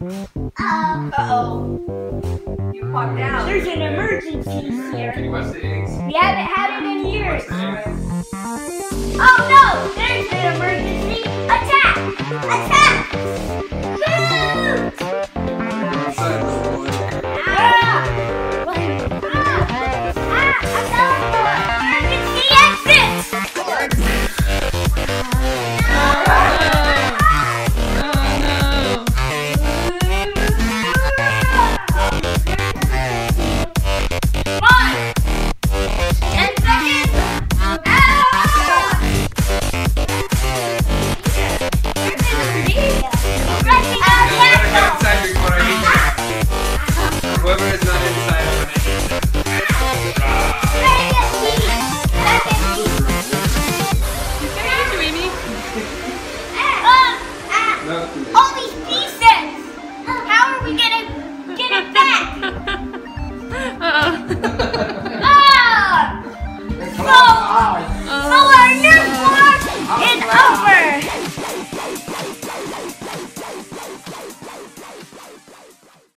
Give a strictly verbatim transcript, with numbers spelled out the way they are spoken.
Uh-oh. You popped out. There's an emergency here. Can you watch the eggs? We haven't had it in years. Watch the eggs. Oh no! There's an emergency attack! Attack! Shoot! Inside the boy. Ah! Ah! Ah! I'm going for emergency exit! Whoever is not inside of an All these pieces! How are we gonna get it back?